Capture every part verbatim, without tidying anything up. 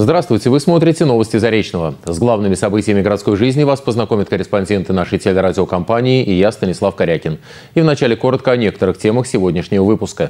Здравствуйте, вы смотрите новости Заречного. С главными событиями городской жизни вас познакомят корреспонденты нашей телерадиокомпании и я, Станислав Корякин. И вначале коротко о некоторых темах сегодняшнего выпуска.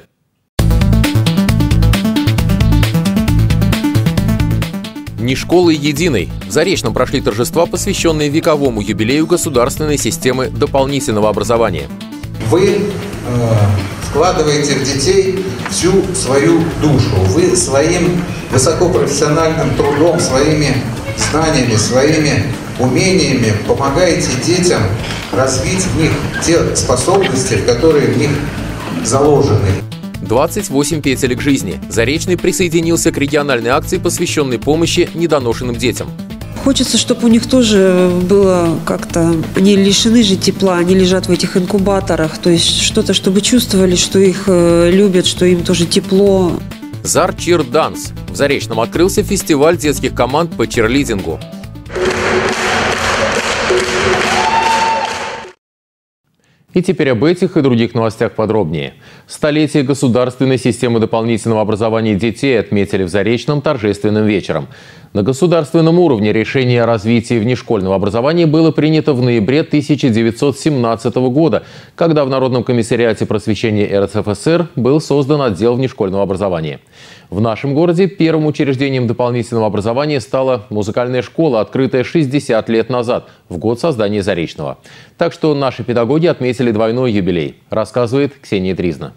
Не школы единой. В Заречном прошли торжества, посвященные вековому юбилею государственной системы дополнительного образования. Вы э, вкладываете в детей всю свою душу. Вы своим высокопрофессиональным трудом, своими знаниями, своими умениями помогаете детям развить в них те способности, которые в них заложены. двадцать восемь петелек жизни. Заречный присоединился к региональной акции, посвященной помощи недоношенным детям. Хочется, чтобы у них тоже было как-то... Они лишены же тепла, они лежат в этих инкубаторах. То есть что-то, чтобы чувствовали, что их любят, что им тоже тепло. Зар Чир Данс. В Заречном открылся фестиваль детских команд по чирлидингу. И теперь об этих и других новостях подробнее. Столетие государственной системы дополнительного образования детей отметили в Заречном торжественным вечером. На государственном уровне решение о развитии внешкольного образования было принято в ноябре тысяча девятьсот семнадцатого года, когда в Народном комиссариате просвещения эр эс эф эс эр был создан отдел внешкольного образования. В нашем городе первым учреждением дополнительного образования стала музыкальная школа, открытая шестьдесят лет назад, в год создания Заречного. Так что наши педагоги отметили двойной юбилей, рассказывает Ксения Тризна.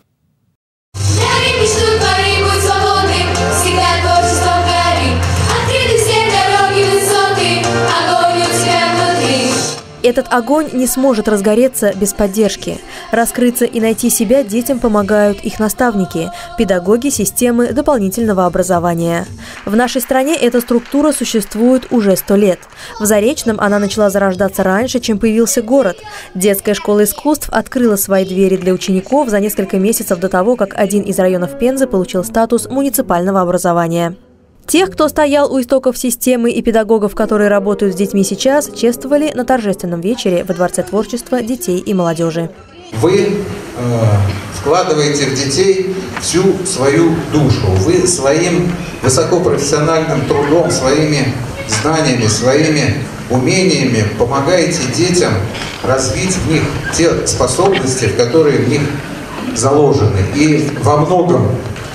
Этот огонь не сможет разгореться без поддержки. Раскрыться и найти себя детям помогают их наставники, педагоги системы дополнительного образования. В нашей стране эта структура существует уже сто лет. В Заречном она начала зарождаться раньше, чем появился город. Детская школа искусств открыла свои двери для учеников за несколько месяцев до того, как один из районов Пензы получил статус муниципального образования. Тех, кто стоял у истоков системы, и педагогов, которые работают с детьми сейчас, чествовали на торжественном вечере во Дворце творчества детей и молодежи. Вы э, вкладываете в детей всю свою душу. Вы своим высокопрофессиональным трудом, своими знаниями, своими умениями помогаете детям развить в них те способности, которые в них заложены. И во многом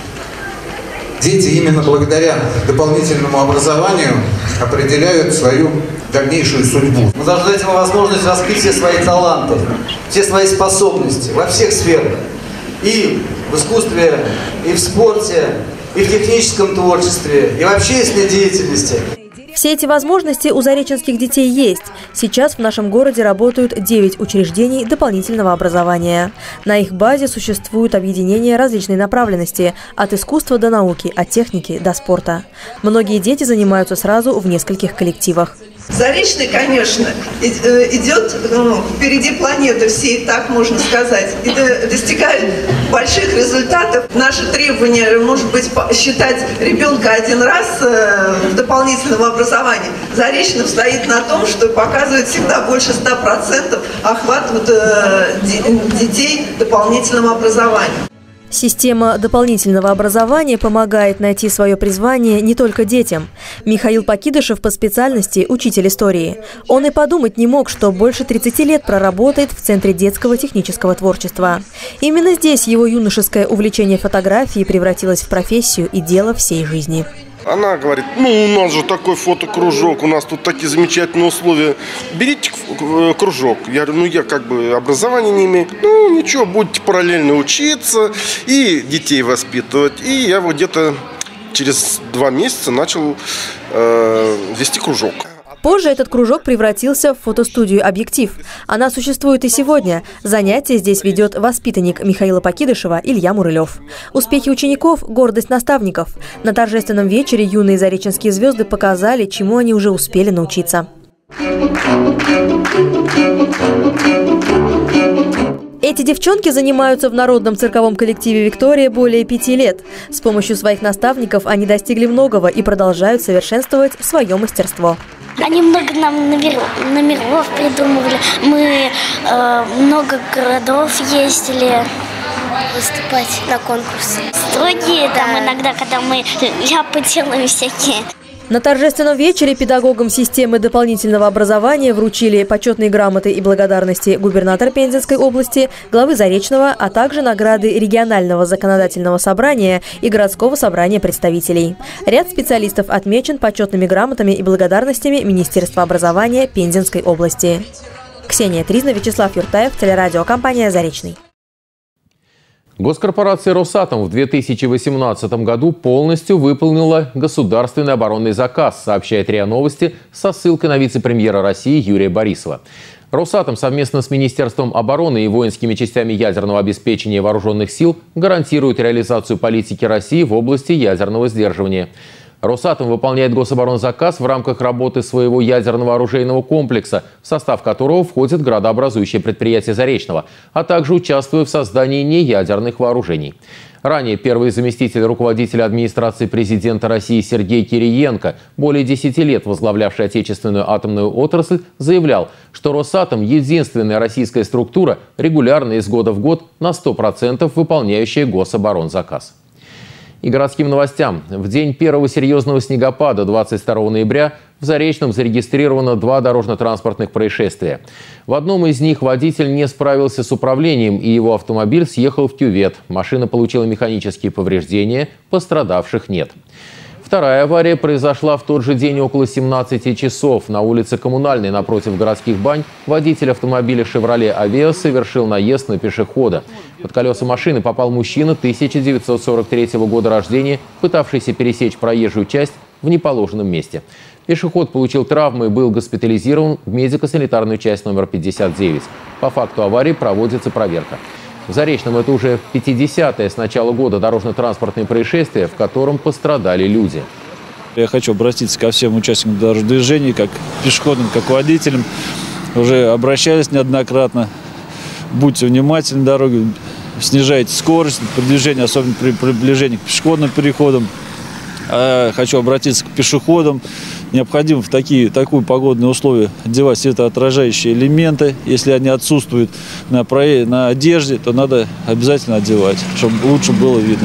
дети именно благодаря дополнительному образованию определяют свою дальнейшую судьбу. Мы должны дать им возможность раскрыть все свои таланты, все свои способности во всех сферах. И в искусстве, и в спорте, и в техническом творчестве, и в общественной деятельности. Все эти возможности у зареченских детей есть. Сейчас в нашем городе работают девять учреждений дополнительного образования. На их базе существуют объединения различной направленности – от искусства до науки, от техники до спорта. Многие дети занимаются сразу в нескольких коллективах. Заречный, конечно, идет ну, впереди планеты всей, так можно сказать, и достигает больших результатов. Наше требование, может быть, считать ребенка один раз в дополнительном образовании. Заречный стоит на том, что показывает всегда больше ста процентов охват вот, детей дополнительным образованием. Система дополнительного образования помогает найти свое призвание не только детям. Михаил Покидышев по специальности – учитель истории. Он и подумать не мог, что больше тридцати лет проработает в Центре детского технического творчества. Именно здесь его юношеское увлечение фотографией превратилось в профессию и дело всей жизни. Она говорит, ну у нас же такой фотокружок, у нас тут такие замечательные условия, берите кружок. Я говорю, ну я как бы образования не имею, ну ничего, будете параллельно учиться и детей воспитывать. И я вот где-то через два месяца начал э, вести кружок. Позже этот кружок превратился в фотостудию «Объектив». Она существует и сегодня. Занятия здесь ведет воспитанник Михаила Покидышева Илья Мурылев. Успехи учеников – гордость наставников. На торжественном вечере юные зареченские звезды показали, чему они уже успели научиться. Эти девчонки занимаются в народном цирковом коллективе «Виктория» более пяти лет. С помощью своих наставников они достигли многого и продолжают совершенствовать свое мастерство. Они много нам номеров, номеров придумывали. Мы э, много городов ездили выступать на конкурсы. Строгие там иногда, когда мы ляпы делаем всякие. На торжественном вечере педагогам системы дополнительного образования вручили почетные грамоты и благодарности губернатора Пензенской области, главы Заречного, а также награды регионального законодательного собрания и городского собрания представителей. Ряд специалистов отмечен почетными грамотами и благодарностями Министерства образования Пензенской области. Ксения Тризна, Вячеслав Юртаев, телерадиокомпания «Заречный». Госкорпорация «Росатом» в две тысячи восемнадцатом году полностью выполнила государственный оборонный заказ, сообщает РИА Новости со ссылкой на вице-премьера России Юрия Борисова. «Росатом» совместно с Министерством обороны и воинскими частями ядерного обеспечения вооруженных сил гарантирует реализацию политики России в области ядерного сдерживания. «Росатом» выполняет гособоронзаказ в рамках работы своего ядерного оружейного комплекса, в состав которого входит градообразующее предприятие Заречного, а также участвуя в создании неядерных вооружений. Ранее первый заместитель руководителя администрации президента России Сергей Кириенко, более десяти лет возглавлявший отечественную атомную отрасль, заявлял, что «Росатом» – единственная российская структура, регулярно из года в год на сто процентов выполняющая гособоронзаказ. И городским новостям. В день первого серьезного снегопада двадцать второго ноября в Заречном зарегистрировано два дорожно-транспортных происшествия. В одном из них водитель не справился с управлением, и его автомобиль съехал в кювет. Машина получила механические повреждения, пострадавших нет. Вторая авария произошла в тот же день около семнадцати часов. На улице Коммунальной напротив городских бань водитель автомобиля «Шевроле Авеа» совершил наезд на пешехода. Под колеса машины попал мужчина тысяча девятьсот сорок третьего года рождения, пытавшийся пересечь проезжую часть в неположенном месте. Пешеход получил травмы и был госпитализирован в медико-санитарную часть номер пятьдесят девять. По факту аварии проводится проверка. В Заречном это уже пятидесятое с начала года дорожно-транспортное происшествие, в котором пострадали люди. Я хочу обратиться ко всем участникам дорожного движения, как пешеходам, как водителям. Уже обращались неоднократно. Будьте внимательны на дороге, снижайте скорость при движении, особенно при приближении к пешеходным переходам. А хочу обратиться к пешеходам. Необходимо в такие, такую погодные условия одевать светоотражающие элементы. Если они отсутствуют на, проезд, на одежде, то надо обязательно одевать, чтобы лучше было видно.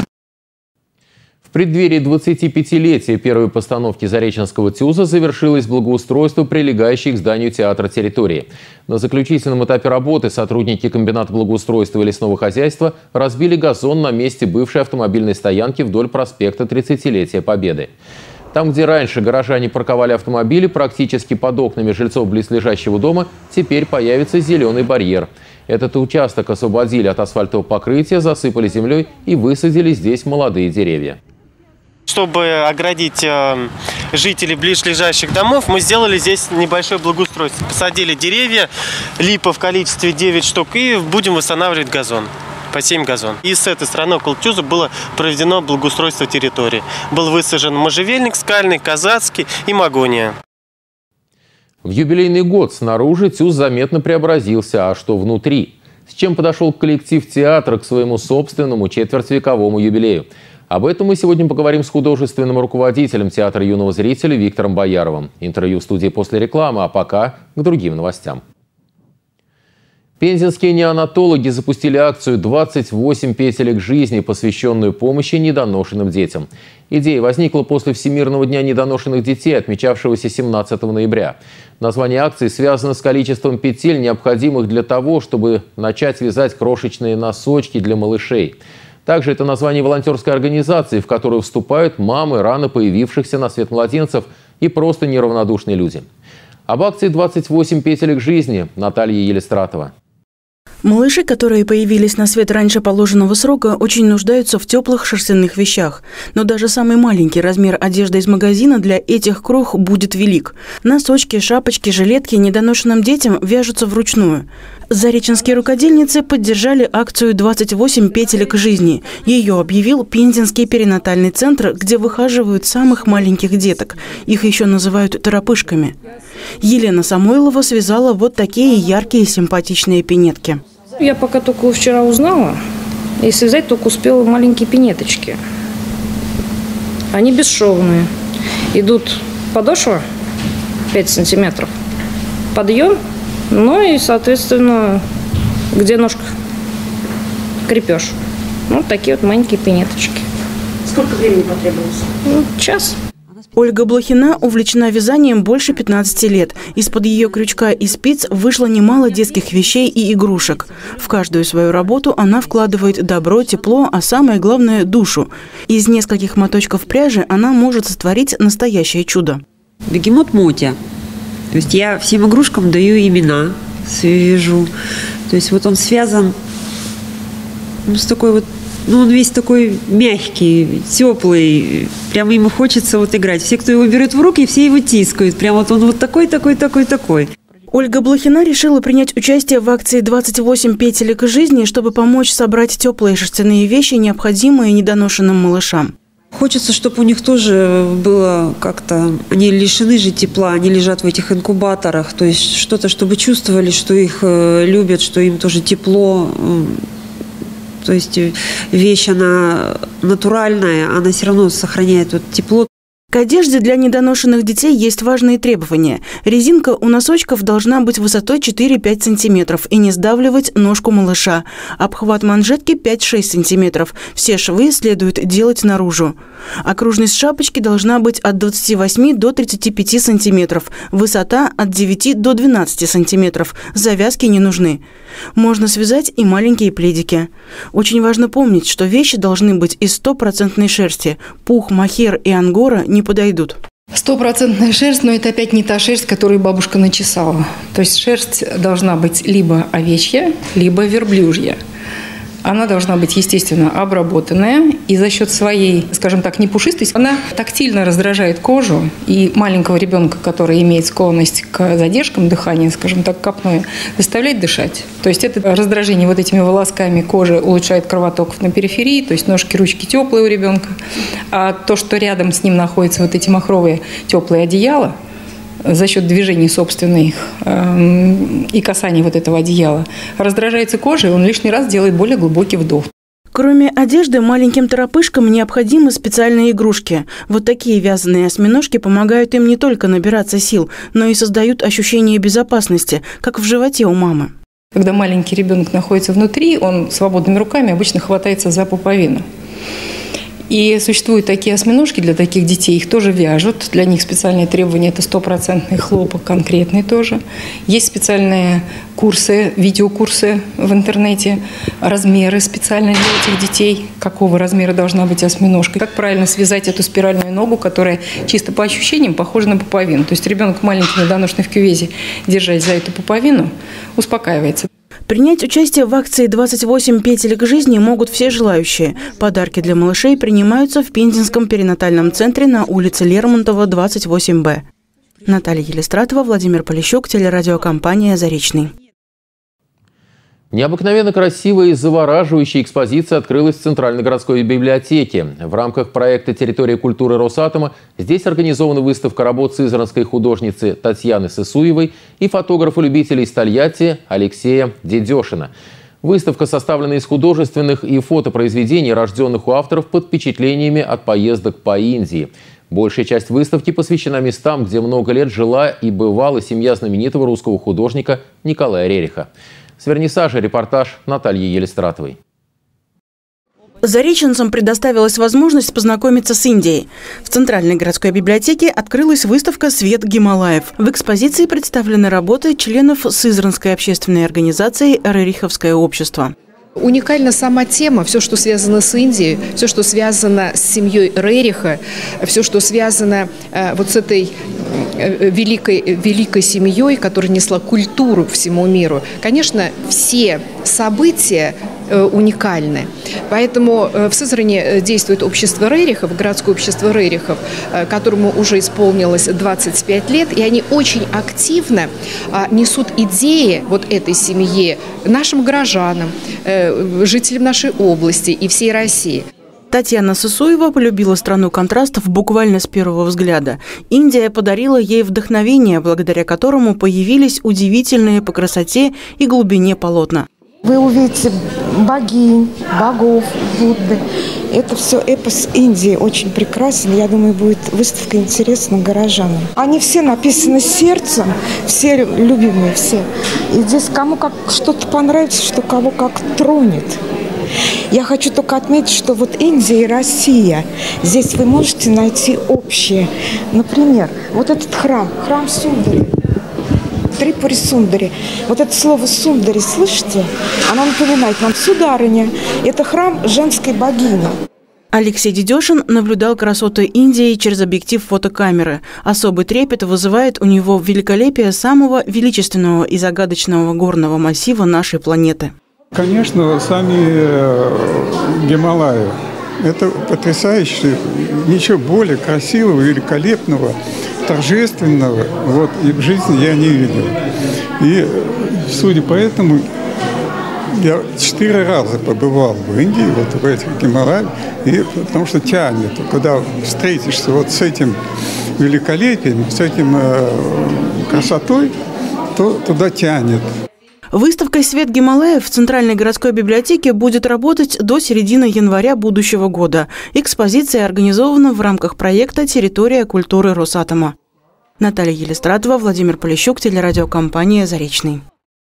В преддверии двадцатипятилетия первой постановки Зареченского ТЮЗа завершилось благоустройство прилегающей к зданию театра территории. На заключительном этапе работы сотрудники комбината благоустройства и лесного хозяйства разбили газон на месте бывшей автомобильной стоянки вдоль проспекта тридцатилетия Победы. Там, где раньше горожане парковали автомобили практически под окнами жильцов близлежащего дома, теперь появится зеленый барьер. Этот участок освободили от асфальтового покрытия, засыпали землей и высадили здесь молодые деревья. Чтобы оградить э, жителей ближайших домов, мы сделали здесь небольшое благоустройство. Посадили деревья, липа в количестве девять штук, и будем восстанавливать газон. Посеем газон. И с этой стороны около ТЮЗа было проведено благоустройство территории. Был высажен можжевельник, скальный, казацкий и магония. В юбилейный год снаружи ТЮЗ заметно преобразился, а что внутри? С чем подошел коллектив театра к своему собственному четвертьвековому юбилею? Об этом мы сегодня поговорим с художественным руководителем театра юного зрителя Виктором Бояровым. Интервью в студии после рекламы, а пока к другим новостям. Пензенские неонатологи запустили акцию «двадцать восемь петелек жизни», посвященную помощи недоношенным детям. Идея возникла после Всемирного дня недоношенных детей, отмечавшегося семнадцатого ноября. Название акции связано с количеством петель, необходимых для того, чтобы начать вязать крошечные носочки для малышей. Также это название волонтерской организации, в которую вступают мамы рано появившихся на свет младенцев и просто неравнодушные люди. Об акции «двадцать восемь петелек жизни» Наталья Елистратова. Малыши, которые появились на свет раньше положенного срока, очень нуждаются в теплых шерстяных вещах. Но даже самый маленький размер одежды из магазина для этих крох будет велик. Носочки, шапочки, жилетки недоношенным детям вяжутся вручную. Зареченские рукодельницы поддержали акцию «двадцать восемь петелек жизни». Ее объявил Пензенский перинатальный центр, где выхаживают самых маленьких деток. Их еще называют торопышками. Елена Самойлова связала вот такие яркие симпатичные пинетки. Я пока только вчера узнала, и связать только успела маленькие пинеточки. Они бесшовные. Идут подошва пять сантиметров, подъем, ну и, соответственно, где ножка, крепеж. Вот такие вот маленькие пинеточки. Сколько времени потребовалось? Ну, час. Ольга Блохина увлечена вязанием больше пятнадцати лет. Из-под ее крючка и спиц вышло немало детских вещей и игрушек. В каждую свою работу она вкладывает добро, тепло, а самое главное – душу. Из нескольких моточков пряжи она может сотворить настоящее чудо. Бегемот Мотя. То есть я всем игрушкам даю имена, свяжу. То есть вот он связан ну, с такой вот. Ну, он весь такой мягкий, теплый. Прямо ему хочется вот играть. Все, кто его берет в руки, все его тискают. Прямо вот он вот такой, такой, такой, такой. Ольга Блохина решила принять участие в акции «двадцать восемь петелек жизни», чтобы помочь собрать теплые шерстяные вещи, необходимые недоношенным малышам. Хочется, чтобы у них тоже было как-то... Они лишены же тепла, они лежат в этих инкубаторах. То есть что-то, чтобы чувствовали, что их любят, что им тоже тепло. То есть вещь, она натуральная, она все равно сохраняет вот тепло. К одежде для недоношенных детей есть важные требования. Резинка у носочков должна быть высотой четыре-пять сантиметров и не сдавливать ножку малыша. Обхват манжетки пять-шесть сантиметров. Все швы следует делать наружу. Окружность шапочки должна быть от двадцати восьми до тридцати пяти сантиметров. Высота от девяти до двенадцати сантиметров. Завязки не нужны. Можно связать и маленькие пледики. Очень важно помнить, что вещи должны быть из стопроцентной шерсти. Пух, мохер и ангора не подойдут. Стопроцентная шерсть, но это опять не та шерсть, которую бабушка начесала. То есть шерсть должна быть либо овечья, либо верблюжья. Она должна быть, естественно, обработанная. И за счет своей, скажем так, непушистости, она тактильно раздражает кожу. И маленького ребенка, который имеет склонность к задержкам дыхания, скажем так, к апное, заставляет дышать. То есть это раздражение вот этими волосками кожи улучшает кровоток на периферии, то есть ножки, ручки теплые у ребенка. А то, что рядом с ним находятся вот эти махровые теплые одеяла, за счет движений собственных э, и касаний вот этого одеяла, раздражается кожа, и он лишний раз делает более глубокий вдох. Кроме одежды, маленьким торопышкам необходимы специальные игрушки. Вот такие вязаные осьминожки помогают им не только набираться сил, но и создают ощущение безопасности, как в животе у мамы. Когда маленький ребенок находится внутри, он свободными руками обычно хватается за пуповину. И существуют такие осьминожки для таких детей, их тоже вяжут. Для них специальные требования – это стопроцентный хлопок, конкретный тоже. Есть специальные курсы, видеокурсы в интернете, размеры специально для этих детей, какого размера должна быть осьминожка. Как правильно связать эту спиральную ногу, которая чисто по ощущениям похожа на пуповину. То есть ребенок маленький, недоношенный в кювезе, держась за эту пуповину, успокаивается. Принять участие в акции «двадцать восемь петелек жизни» могут все желающие. Подарки для малышей принимаются в Пензенском перинатальном центре на улице Лермонтова, двадцать восемь Б. Наталья Елистратова, Владимир Полищук, телерадиокомпания «Заречный». Необыкновенно красивая и завораживающая экспозиция открылась в Центральной городской библиотеке. В рамках проекта «Территория культуры Росатома» здесь организована выставка работ сызранской художницы Татьяны Сысуевой и фотографа-любителя из Тольятти Алексея Дедешина. Выставка составлена из художественных и фотопроизведений, рожденных у авторов под впечатлениями от поездок по Индии. Большая часть выставки посвящена местам, где много лет жила и бывала семья знаменитого русского художника Николая Рериха. С вернисажа репортаж Натальи Елистратовой. Зареченцам предоставилась возможность познакомиться с Индией. В Центральной городской библиотеке открылась выставка «Свет Гималаев». В экспозиции представлены работы членов Сызранской общественной организации «Рериховское общество». Уникальна сама тема, все, что связано с Индией, все, что связано с семьей Рериха, все, что связано э, вот с этой э, великой, великой семьей, которая несла культуру всему миру. Конечно, все события э, уникальны. Поэтому э, в Сызрани действует общество Рерихов, городское общество Рерихов, э, которому уже исполнилось двадцать пять лет, и они очень активно э, несут идеи вот этой семьи нашим горожанам, э, жителям нашей области и всей России. Татьяна Сысуева полюбила страну контрастов буквально с первого взгляда. Индия подарила ей вдохновение, благодаря которому появились удивительные по красоте и глубине полотна. Вы увидите богинь, богов, Будды. Это все эпос Индии, очень прекрасен. Я думаю, будет выставка интересна горожанам. Они все написаны сердцем, все любимые, все. И здесь кому как что-то понравится, что кого как тронет. Я хочу только отметить, что вот Индия и Россия, здесь вы можете найти общее. Например, вот этот храм, храм Сундари, Трипури Сундари. Вот это слово Сундари, слышите? Оно напоминает нам сударыня. Это храм женской богини. Алексей Дедешин наблюдал красоты Индии через объектив фотокамеры. Особый трепет вызывает у него великолепие самого величественного и загадочного горного массива нашей планеты. Конечно, сами Гималаи. Это потрясающе, ничего более красивого, великолепного, торжественного вот, и в жизни я не видел. И, судя по этому, я четыре раза побывал в Индии, вот в этих Гималаях, и потому что тянет, когда встретишься вот с этим великолепием, с этим э, красотой, то туда тянет. Выставка «Свет Гималаев» в Центральной городской библиотеке будет работать до середины января будущего года. Экспозиция организована в рамках проекта «Территория культуры Росатома». Наталья Елистратова, Владимир Полищук, телерадиокомпания «Заречный».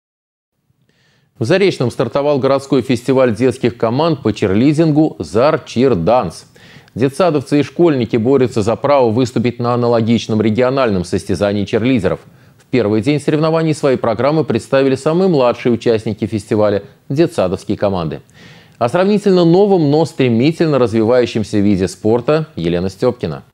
В Заречном стартовал городской фестиваль детских команд по чирлидингу «Зар Чир Данс». Детсадовцы и школьники борются за право выступить на аналогичном региональном состязании чирлидеров. В первый день соревнований свои программы представили самые младшие участники фестиваля – детсадовские команды. О сравнительно новом, но стремительно развивающемся виде спорта Елена Степкина.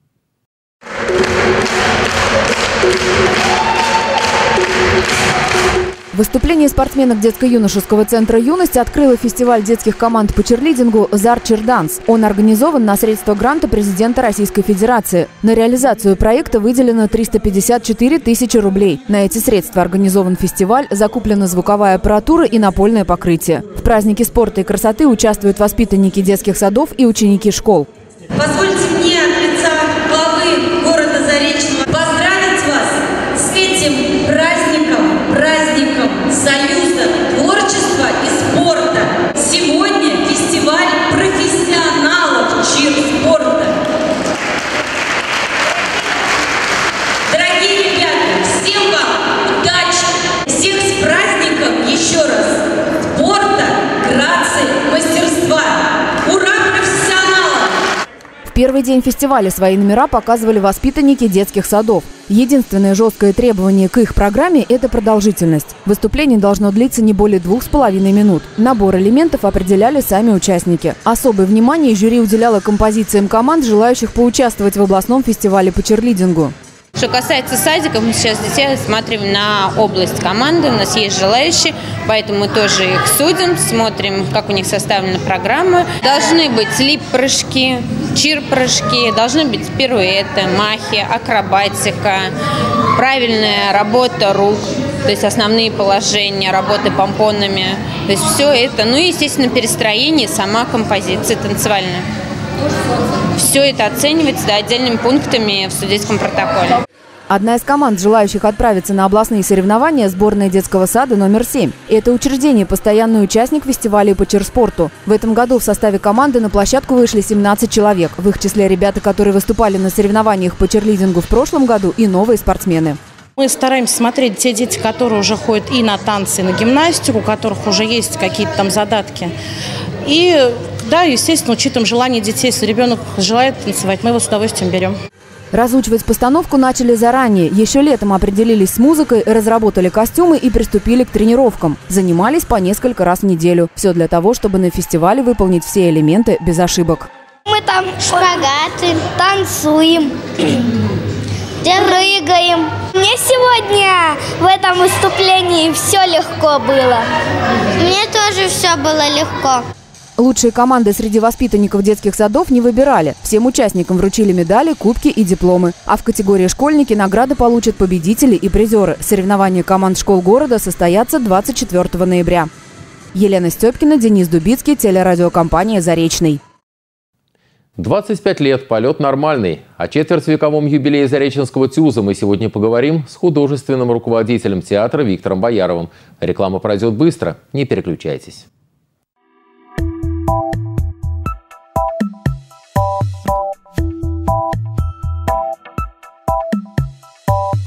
Выступление спортсменок детско-юношеского центра «Юность» открыло фестиваль детских команд по чирлидингу «Зар Чир Данс». Он организован на средства гранта президента Российской Федерации. На реализацию проекта выделено триста пятьдесят четыре тысячи рублей. На эти средства организован фестиваль, закуплена звуковая аппаратура и напольное покрытие. В празднике спорта и красоты участвуют воспитанники детских садов и ученики школ. Позвольте мне от лица главы города Заречного поздравить вас с этим праздником, праздником Союза творчества и спорта. Сегодня фестиваль профессионалов чир-спорта. Дорогие ребята, всем вам удачи, всех с праздником еще раз. Спорта, грации, мастерства. Ура профессионалам! В первый день фестиваля свои номера показывали воспитанники детских садов. Единственное жесткое требование к их программе – это продолжительность. Выступление должно длиться не более двух с половиной минут. Набор элементов определяли сами участники. Особое внимание жюри уделяло композициям команд, желающих поучаствовать в областном фестивале по чирлидингу. Что касается садиков, мы сейчас детей рассматриваем на область команды. У нас есть желающие, поэтому мы тоже их судим, смотрим, как у них составлена программа. Должны быть лип-прыжки, чир-прыжки, должны быть пируэты, махи, акробатика, правильная работа рук, то есть основные положения, работы помпонами. То есть все это, ну и, естественно, перестроение, сама композиция танцевальная. Все это оценивается да, отдельными пунктами в судейском протоколе. Одна из команд, желающих отправиться на областные соревнования, сборная детского сада номер семь. Это учреждение – постоянный участник фестиваля по чирспорту. В этом году в составе команды на площадку вышли семнадцать человек. В их числе ребята, которые выступали на соревнованиях по чирлидингу в прошлом году, и новые спортсмены. Мы стараемся смотреть те дети, которые уже ходят и на танцы, и на гимнастику, у которых уже есть какие-то там задатки. И, да, естественно, учитываем желание детей. Если ребенок желает танцевать, мы его с удовольствием берем. Разучивать постановку начали заранее. Еще летом определились с музыкой, разработали костюмы и приступили к тренировкам. Занимались по несколько раз в неделю. Все для того, чтобы на фестивале выполнить все элементы без ошибок. Мы там шпагаты, танцуем, прыгаем. Мне сегодня в этом выступлении все легко было. Мне тоже все было легко. Лучшие команды среди воспитанников детских садов не выбирали. Всем участникам вручили медали, кубки и дипломы. А в категории школьники награды получат победители и призеры. Соревнования команд школ города состоятся двадцать четвёртого ноября. Елена Степкина, Денис Дубицкий, телерадиокомпания «Заречный». двадцать пять лет, полет нормальный. О четвертьвековом юбилее Зареченского ТЮЗа мы сегодня поговорим с художественным руководителем театра Виктором Бояровым. Реклама пройдет быстро, не переключайтесь.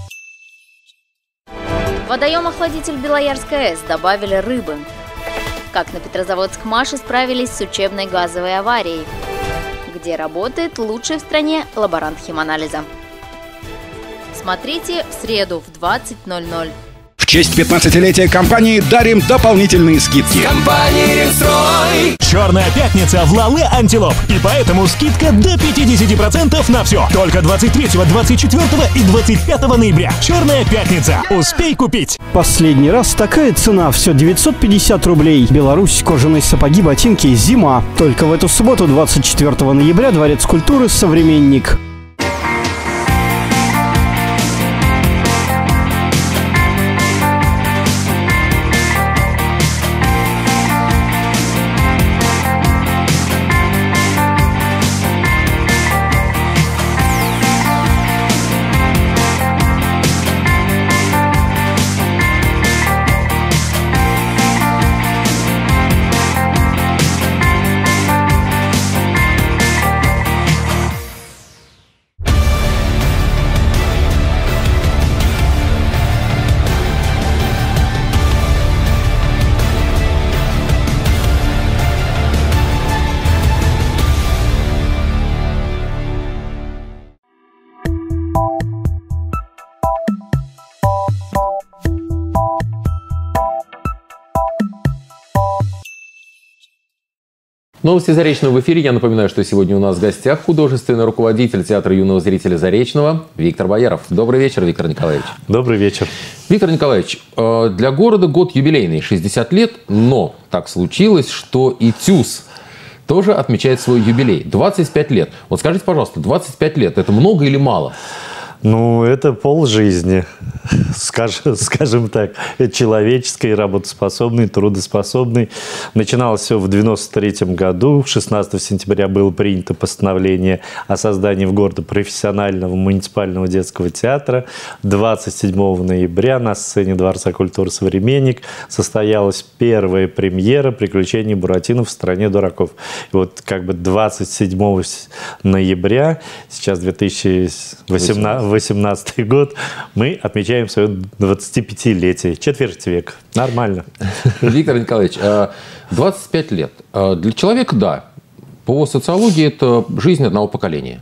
В водоем-охладитель Белоярская АЭС добавили рыбы. Как на Петрозаводск Маши справились с учебной газовой аварией. Где работает лучший в стране лаборант химанализа. Смотрите в среду в двадцать ноль ноль. В честь пятнадцатилетия компании дарим дополнительные скидки. Компания «Строй». Черная пятница в Лале Антилоп. И поэтому скидка до пятидесяти процентов на все. Только двадцать третьего, двадцать четвёртого и двадцать пятого ноября. Черная пятница. Успей купить. Последний раз такая цена. Все девятьсот пятьдесят рублей. Беларусь, кожаные сапоги, ботинки, зима. Только в эту субботу, двадцать четвёртого ноября, Дворец культуры «Современник». Новости Заречного в эфире. Я напоминаю, что сегодня у нас в гостях художественный руководитель театра юного зрителя Заречного Виктор Бояров. Добрый вечер, Виктор Николаевич. Добрый вечер. Виктор Николаевич, для города год юбилейный, шестьдесят лет, но так случилось, что и ТЮЗ тоже отмечает свой юбилей. двадцать пять лет. Вот скажите, пожалуйста, двадцать пять лет – это много или мало? Ну, это полжизни, скажем, скажем так, человеческой, работоспособной, трудоспособной. Начиналось все в девяносто третьем году. шестнадцатого сентября было принято постановление о создании в городе профессионального муниципального детского театра. двадцать седьмого ноября на сцене Дворца культуры «Современник» состоялась первая премьера «Приключения Буратино в стране дураков». И вот как бы двадцать седьмого ноября, сейчас две тысячи восемнадцатый год, мы отмечаем свое двадцатипятилетие, четверть века. Нормально. Виктор Николаевич, двадцать пять лет. Для человека, да, по социологии это жизнь одного поколения.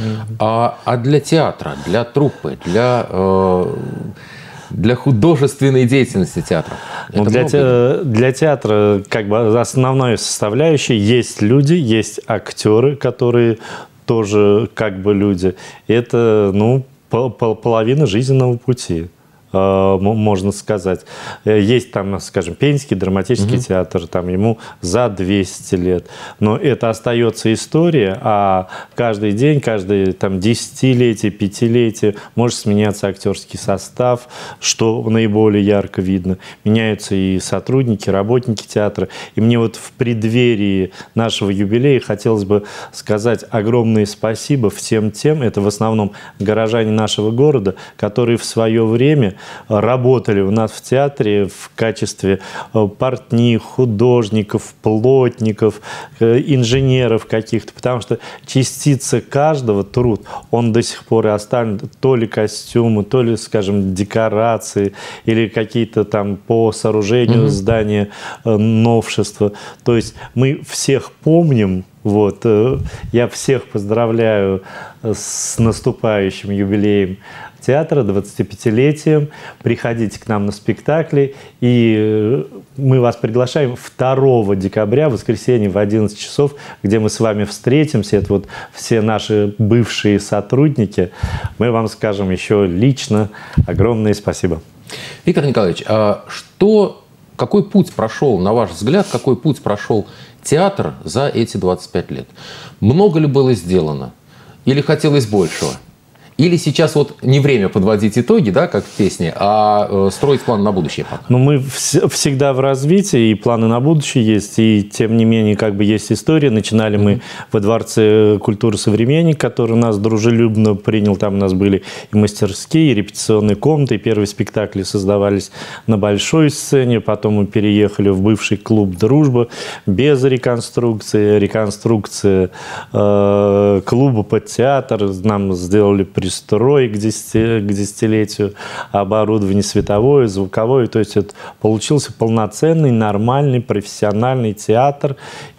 А, а для театра, для труппы, для, э, для художественной деятельности театра? Ну, для, те, для театра как бы основной составляющей есть люди, есть актеры, которые тоже как бы люди. Это, ну, половина жизненного пути, можно сказать. Есть там, скажем, Пензенский драматический угу. театр, там ему за двести лет. Но это остается история, а каждый день, каждое там десятилетие, пятилетие может сменяться актерский состав, что наиболее ярко видно. Меняются и сотрудники, работники театра. И мне вот в преддверии нашего юбилея хотелось бы сказать огромное спасибо всем тем, это в основном горожане нашего города, которые в свое время работали у нас в театре в качестве портних, художников, плотников, инженеров каких-то, потому что частица каждого труд, он до сих пор и оставлен, то ли костюмы, то ли, скажем, декорации, или какие-то там по сооружению mm-hmm. здания новшества. То есть мы всех помним. Вот. Я всех поздравляю с наступающим юбилеем театра, двадцатипятилетием. Приходите к нам на спектакли. И мы вас приглашаем второго декабря, в воскресенье в одиннадцать часов, где мы с вами встретимся. Это вот все наши бывшие сотрудники. Мы вам скажем еще лично огромное спасибо. Виктор Николаевич, а что, какой путь прошел, на ваш взгляд, какой путь прошел театр за эти двадцать пять лет? Много ли было сделано? Или хотелось большего? Или сейчас вот не время подводить итоги, да, как в песне, а э, строить план на будущее пока? Ну, мы вс- всегда в развитии, и планы на будущее есть, и тем не менее, как бы есть история. Начинали mm-hmm. мы во Дворце культуры «Современник», который нас дружелюбно принял. Там у нас были и мастерские, и репетиционные комнаты, и первые спектакли создавались на большой сцене. Потом мы переехали в бывший клуб «Дружба» без реконструкции. Реконструкция э, клуба под театр. Нам сделали пристрой к, десяти, к десятилетию, оборудование световое, звуковое. То есть это получился полноценный, нормальный, профессиональный театр.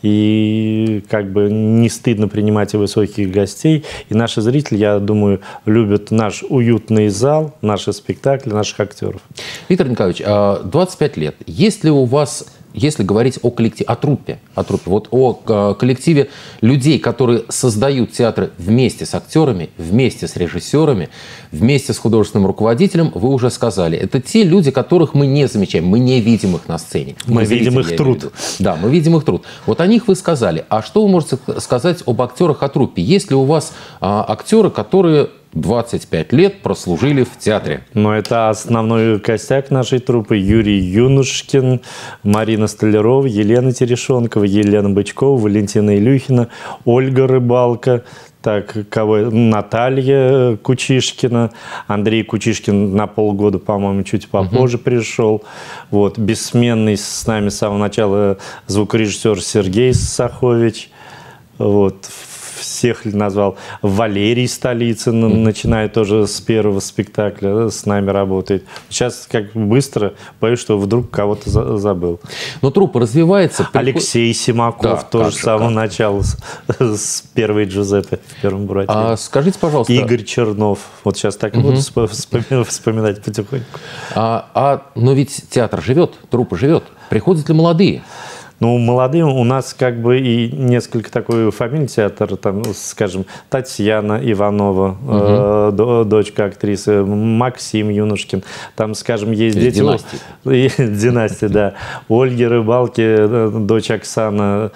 И как бы не стыдно принимать и высоких гостей. И наши зрители, я думаю, любят наш уютный зал, наши спектакли, наших актеров. Виктор Николаевич, двадцать пять лет. Есть ли у вас, если говорить о коллективе, о труппе, о труппе, вот о коллективе людей, которые создают театры вместе с актерами, вместе с режиссерами, вместе с художественным руководителем, вы уже сказали. Это те люди, которых мы не замечаем, мы не видим их на сцене. Мы, мы видим их труд. Да, мы видим их труд. Вот о них вы сказали. А что вы можете сказать об актерах, о труппе? Есть ли у вас а, актеры, которые двадцать пять лет прослужили в театре? Но это основной костяк нашей труппы. Юрий Юнушкин, Марина Столярова, Елена Терешонкова, Елена Бычкова, Валентина Илюхина, Ольга Рыбалка, так, кого? Наталья Кучишкина, Андрей Кучишкин на полгода, по-моему, чуть попозже uh-huh. пришел. Вот, бессменный с нами с самого начала звукорежиссер Сергей Сахович. Вот. Всех назвал. Валерий Столицын, mm-hmm. начиная тоже с первого спектакля, с нами работает. Сейчас как быстро, боюсь, что вдруг кого-то за забыл. Но труппа развивается. Алексей Симаков, да, тоже с самого как? начала, с, с первой Джузеппе в первом брате. А скажите, пожалуйста. Игорь Чернов. Вот сейчас так mm-hmm. буду вспоминать, вспоминать потихоньку. А, а, но ведь театр живет, труппа живет. Приходят ли молодые? Ну, молодые у нас как бы и несколько такой фамилий театра, там, скажем, Татьяна Иванова, угу. э, дочка актрисы, Максим Юнушкин, там, скажем, есть дети. Династия. Династия, да. Ольги Рыбалки, дочь Оксана,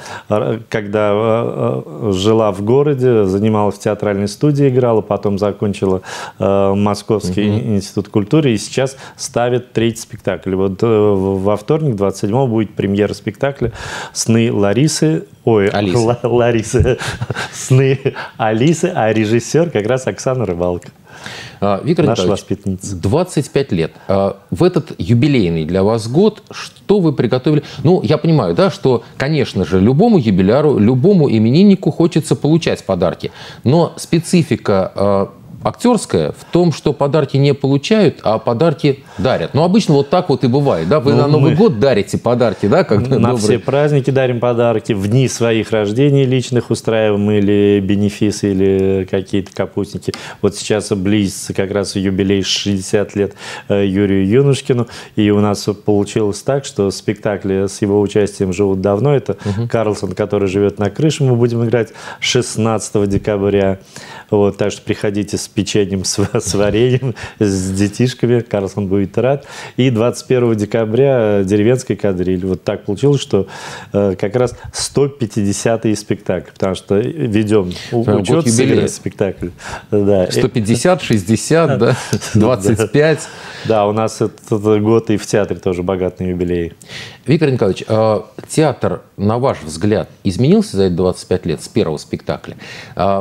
когда жила в городе, занималась в театральной студии, играла, потом закончила э, Московский угу. институт культуры и сейчас ставит третий спектакль. Вот во вторник, двадцать седьмого, будет премьера спектакля «Сны Ларисы», ой, Алисы. Ларисы, «Сны Алисы», а режиссер как раз Оксана Рыбалка. А, Виктор Наша Николаевич, воспитанница. двадцать пять лет. А, в этот юбилейный для вас год, что вы приготовили? Ну, я понимаю, да, что, конечно же, любому юбиляру, любому имениннику хочется получать подарки. Но специфика а, актерская в том, что подарки не получают, а подарки дарят. Ну, обычно вот так вот и бывает, да? Вы ну, на Новый год дарите подарки, да? Когда на добрый... все праздники дарим подарки, в дни своих рождений личных устраиваем или бенефисы, или какие-то капустники. Вот сейчас близится как раз юбилей шестьдесят лет Юрию Юнушкину, и у нас получилось так, что спектакли с его участием живут давно. Это угу. Карлсон, который живет на крыше, мы будем играть шестнадцатого декабря. Вот, так что приходите с печеньем, с, с вареньем, с детишками. Карлсон будет рад. И двадцать первого декабря деревенская кадриль. Вот так получилось, что э, как раз сто пятидесятый спектакль. Потому что ведем учет сыгранный спектакль. Да. сто пятьдесят, шестьдесят, да? двадцать пять. Да, у нас этот год и в театре тоже богатый юбилей. Виктор Николаевич, э, театр, на ваш взгляд, изменился за эти двадцать пять лет с первого спектакля? Э,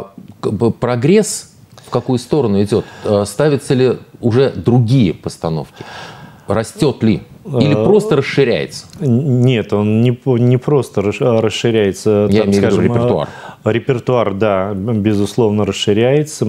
прогресс в какую сторону идет? Э, ставятся ли уже другие постановки? Растет ли? Или просто расширяется? Нет, он не, не просто расширяется. Я там, имею скажем, в виду репертуар. Репертуар, да, безусловно, расширяется.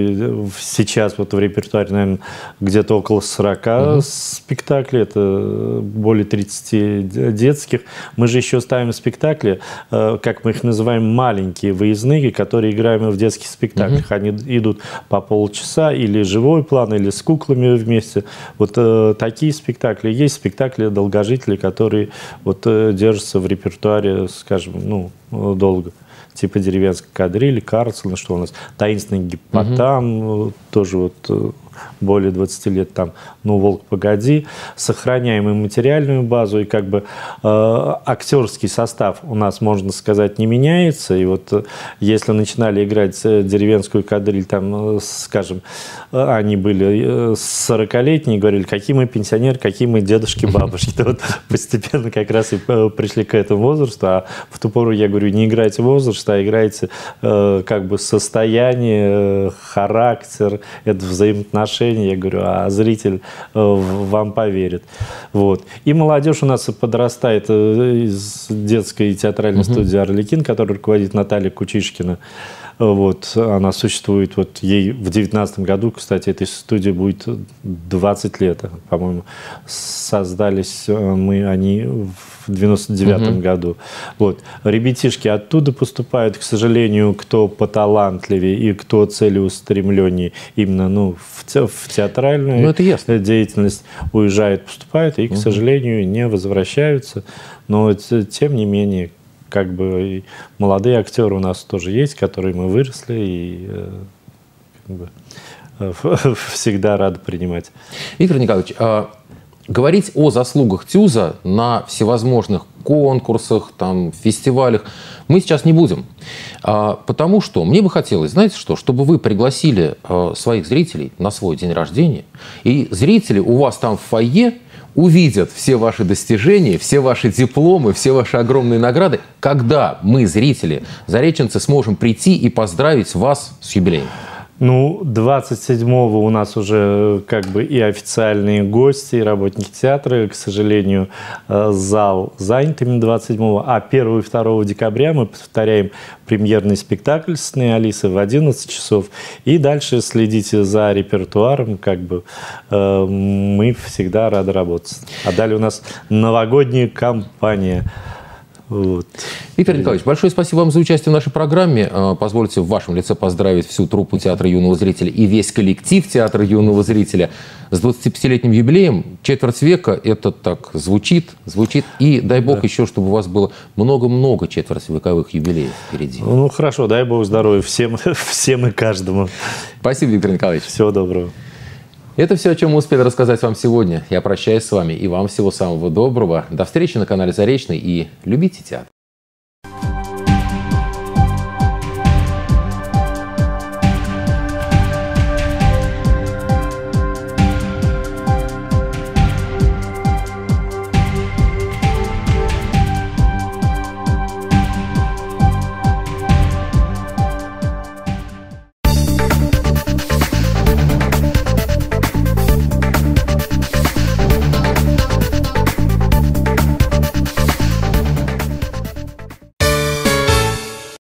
Мы сейчас вот в репертуаре, наверное, где-то около сорока угу. спектаклей, это более тридцати детских. Мы же еще ставим спектакли, как мы их называем, маленькие, выездные, которые играем в детских спектаклях. Угу. Они идут по полчаса, или живой план, или с куклами вместе. Вот такие спектакли. Есть спектакли долгожители, которые вот держатся в репертуаре, скажем, ну, долго. Типа «Деревенская кадриль», Карлсона, что у нас, «Таинственный гиппотам», угу. тоже вот более двадцати лет там, ну, «Волк, погоди». Сохраняем и материальную базу, и как бы э, актерский состав у нас, можно сказать, не меняется. И вот э, если начинали играть «Деревенскую кадриль», там, э, скажем, э, они были сорокалетние, говорили, какие мы пенсионеры, какие мы дедушки, бабушки. Вот постепенно как раз и пришли к этому возрасту. А в ту пору я говорю, не играйте возраст, а играйте э, как бы состояние, характер, это взаимоотношения. Я говорю, а зритель э, вам поверит. Вот. И молодежь у нас подрастает э, из детской театральной uh-huh. студии «Арлекин», которую руководит Наталья Кучишкина. Вот, она существует, вот ей в девятнадцатом году, кстати, этой студии будет двадцать лет, по-моему. Создались мы, они в девяносто девятом угу. году. Вот. Ребятишки оттуда поступают, к сожалению, кто поталантливее и кто целеустремленнее именно ну, в, те, в театральную ну, это ясно. деятельность уезжают, поступают и, к угу. сожалению, не возвращаются. Но тем не менее, как бы молодые актеры у нас тоже есть, которые мы выросли и как бы, всегда рады принимать. Виктор Николаевич, говорить о заслугах ТЮЗа на всевозможных конкурсах, там, фестивалях мы сейчас не будем. Потому что мне бы хотелось, знаете что, чтобы вы пригласили своих зрителей на свой день рождения, и зрители у вас там в фойе увидят все ваши достижения, все ваши дипломы, все ваши огромные награды, когда мы, зрители, зареченцы, сможем прийти и поздравить вас с юбилеем. Ну, двадцать седьмого у нас уже как бы и официальные гости, и работники театра. К сожалению, зал занят именно двадцать седьмого. А первого и второго декабря мы повторяем премьерный спектакль с Алисой в одиннадцать часов. И дальше следите за репертуаром. Как бы э, мы всегда рады работать. А далее у нас новогодняя кампания. Вот. Виктор Николаевич, большое спасибо вам за участие в нашей программе. Позвольте в вашем лице поздравить всю труппу театра юного зрителя и весь коллектив театра юного зрителя с двадцатипятилетним юбилеем. Четверть века, это так звучит, звучит. И дай бог да. еще, чтобы у вас было много-много четвертьвековых юбилеев впереди. Ну хорошо, дай бог здоровья всем, всем и каждому. Спасибо, Виктор Николаевич. Всего доброго. Это все, о чем мы успели рассказать вам сегодня. Я прощаюсь с вами и вам всего самого доброго. До встречи на канале Заречный и любите театр.